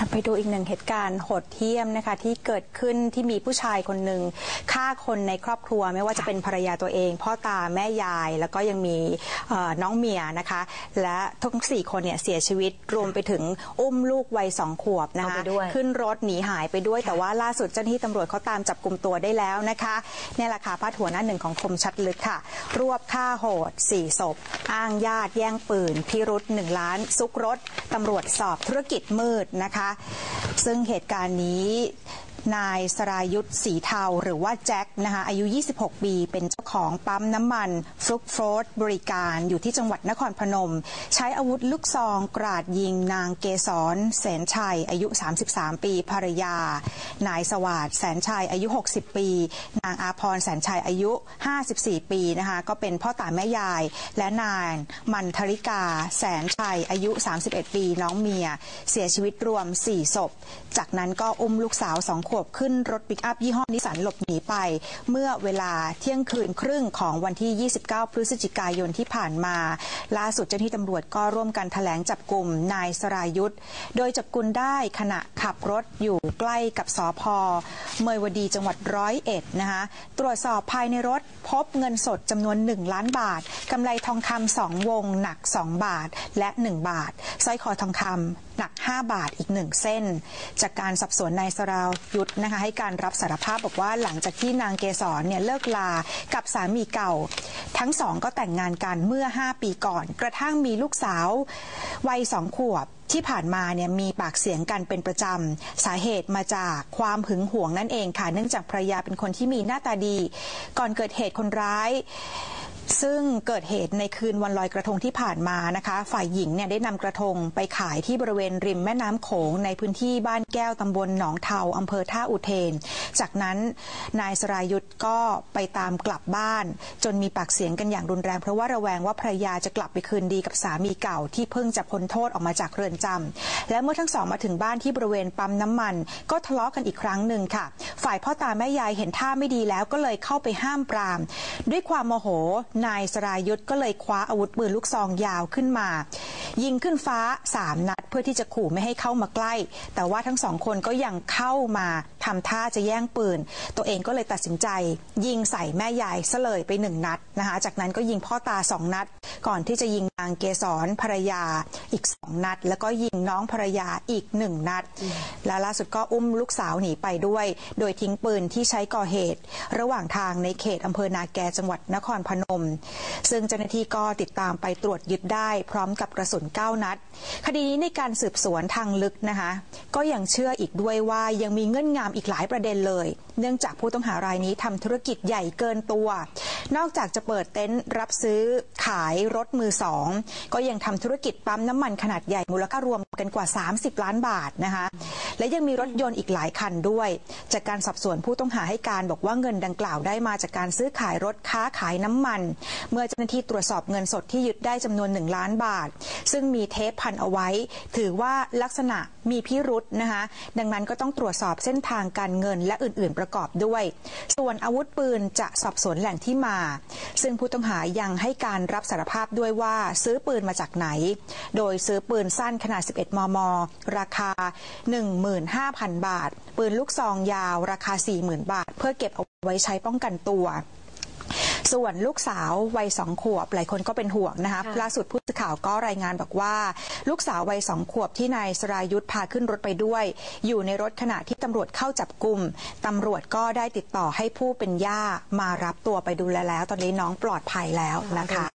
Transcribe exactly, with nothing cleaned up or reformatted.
ไปดูอีกหนึ่งเหตุการณ์โหดเหี้ยมนะคะที่เกิดขึ้นที่มีผู้ชายคนหนึ่งฆ่าคนในครอบครัวไม่ว่าจะเป็นภรรยาตัวเองพ่อตาแม่ยายแล้วก็ยังมีน้องเมียนะคะและทั้งสี่คนเนี่ยเสียชีวิตรวมไปถึงอุ้มลูกวัยสองขวบนะคะขึ้นรถหนีหายไปด้วยแต่ว่าล่าสุดเจ้าหน้าที่ตำรวจเขาตามจับกลุ่มตัวได้แล้วนะคะนี่แหละค่ะพาดหัวหน้าหนึ่งของคมชัดลึกค่ะรวบฆ่าโหดสี่ศพอ้างญาติแย่งปืนพิรุธหนึ่งล้านซุกรถตำรวจสอบธุรกิจมืดนะคะซึ่งเหตุการณ์นี้นายสรายุทธสีเทาหรือว่าแจ็คนะคะอายุยี่สิบหกปีเป็นเจ้าของปั๊มน้ำมันฟลุกโฟร์ดบริการอยู่ที่จังหวัดนครพนมใช้อาวุธลูกซองกราดยิงนางเกษรแสนชัยอายุสามสิบสามปีภรรยานายสวัสดิ์แสนชัยอายุหกสิบปีนางอาพรแสนชัยอายุห้าสิบสี่ปีนะคะก็เป็นพ่อตาแม่ยายและนางมันธริกาแสนชัยอายุสามสิบเอ็ดปีน้องเมียเสียชีวิตรวมสี่ศพจากนั้นก็อุ้มลูกสาวสองขวบขึ้นรถปิกอัพยี่ห้อนิสสันหลบหนีไปเมื่อเวลาเที่ยงคืนครึ่งของวันที่ยี่สิบเก้าพฤศจิกายนที่ผ่านมาล่าสุดเจ้าหน้าที่ตำรวจก็ร่วมกันแถลงจับกุมนายสรายุทธโดยจับกุมได้ขณะขับรถอยู่ใกล้กับสภ.เมยวดีจังหวัดร้อยเอ็ดนะคะตรวจสอบภายในรถพบเงินสดจำนวนหนึ่งล้านบาทกำไลทองคำสองวงหนักสองบาทและหนึ่งบาทสร้อยคอทองคำหนักห้าบาทอีกหนึ่งเส้นจากการสอบสวนนายสรายุทธนะคะให้การรับสารภาพบอกว่าหลังจากที่นางเกษรเนี่ยเลิกลากับสามีเก่าทั้งสองก็แต่งงานกันเมื่อห้าปีก่อนกระทั่งมีลูกสาววัยสองขวบที่ผ่านมาเนี่ยมีปากเสียงกันเป็นประจำสาเหตุมาจากความหึงหวงนั่นเองค่ะเนื่องจากภรรยาเป็นคนที่มีหน้าตาดีก่อนเกิดเหตุคนร้ายซึ่งเกิดเหตุในคืนวันลอยกระทงที่ผ่านมานะคะฝ่ายหญิงเนี่ยได้นำกระทงไปขายที่บริเวณริมแม่น้ำโขงในพื้นที่บ้านแก้วตำบลหนองเทาอำเภอท่าอุเทนจากนั้นนายสรายุทธก็ไปตามกลับบ้านจนมีปากเสียงกันอย่างรุนแรงเพราะว่าระแวงว่าภรรยาจะกลับไปคืนดีกับสามีเก่าที่เพิ่งจะพ้นโทษออกมาจากเรือนจำและเมื่อทั้งสองมาถึงบ้านที่บริเวณปั๊มน้ำมันก็ทะเลาะกันอีกครั้งหนึ่งค่ะฝ่ายพ่อตาแม่ยายเห็นท่าไม่ดีแล้วก็เลยเข้าไปห้ามปรามด้วยความโมโหนายสรายุทธก็เลยคว้าอาวุธปืนลูกซองยาวขึ้นมายิงขึ้นฟ้าสามนัดเพื่อที่จะขู่ไม่ให้เข้ามาใกล้แต่ว่าทั้งสองคนก็ยังเข้ามาทำท่าจะแย่งปืนตัวเองก็เลยตัดสินใจยิงใส่แม่ยายซะเลยไปหนึ่งนัดนะคะจากนั้นก็ยิงพ่อตาสองนัดก่อนที่จะยิงนางเกษรภรรยาอีกสองนัดแล้วก็ยิงน้องภรรยาอีกหนึ่งนัดและล่าสุดก็อุ้มลูกสาวหนีไปด้วยโดยทิ้งปืนที่ใช้ก่อเหตุระหว่างทางในเขตอำเภอนาแกจังหวัดนครพนมซึ่งเจ้าหน้าที่ก็ติดตามไปตรวจยึดได้พร้อมกับกระสุนเก้านัดคดีนี้ในการสืบสวนทางลึกนะคะก็ยังเชื่ออีกด้วยว่ายังมีเงื่อนงำอีกหลายประเด็นเลยเนื่องจากผู้ต้องหารายนี้ทำธุรกิจใหญ่เกินตัวนอกจากจะเปิดเต็นท์รับซื้อขายรถมือสองก็ยังทำธุรกิจปั๊มน้ำมันขนาดใหญ่มูลค่ารวมกันกว่าสามสิบล้านบาทนะคะและยังมีรถยนต์อีกหลายคันด้วยจากการสอบสวนผู้ต้องหาให้การบอกว่าเงินดังกล่าวได้มาจากการซื้อขายรถค้าขายน้ำมันเมื่อเจ้าหน้าที่ตรวจสอบเงินสดที่ยึดได้จำนวนหนึ่งล้านบาทซึ่งมีเทปพันเอาไว้ถือว่าลักษณะมีพิรุธนะคะดังนั้นก็ต้องตรวจสอบเส้นทางการเงินและอื่นๆประกอบด้วยส่วนอาวุธปืนจะสอบสวนแหล่งที่มาซึ่งผู้ต้องหายังให้การรับสารภาพด้วยว่าซื้อปืนมาจากไหนโดยซื้อปืนสั้นขนาดสิบเอ็ดมมราคา หนึ่งหมื่นห้าพัน บาทปืนลูกซองยาวราคา สี่หมื่น บาทเพื่อเก็บเอาไว้ใช้ป้องกันตัวส่วนลูกสาววัยสองขวบหลายคนก็เป็นห่วงนะคะล่าสุดผู้สื่อข่าวก็รายงานบอกว่าลูกสาววัยสองขวบที่นายสรายุทธพาขึ้นรถไปด้วยอยู่ในรถขณะที่ตำรวจเข้าจับกุมตำรวจก็ได้ติดต่อให้ผู้เป็นย่ามารับตัวไปดูแลแล้วตอนนี้น้องปลอดภัยแล้วนะคะ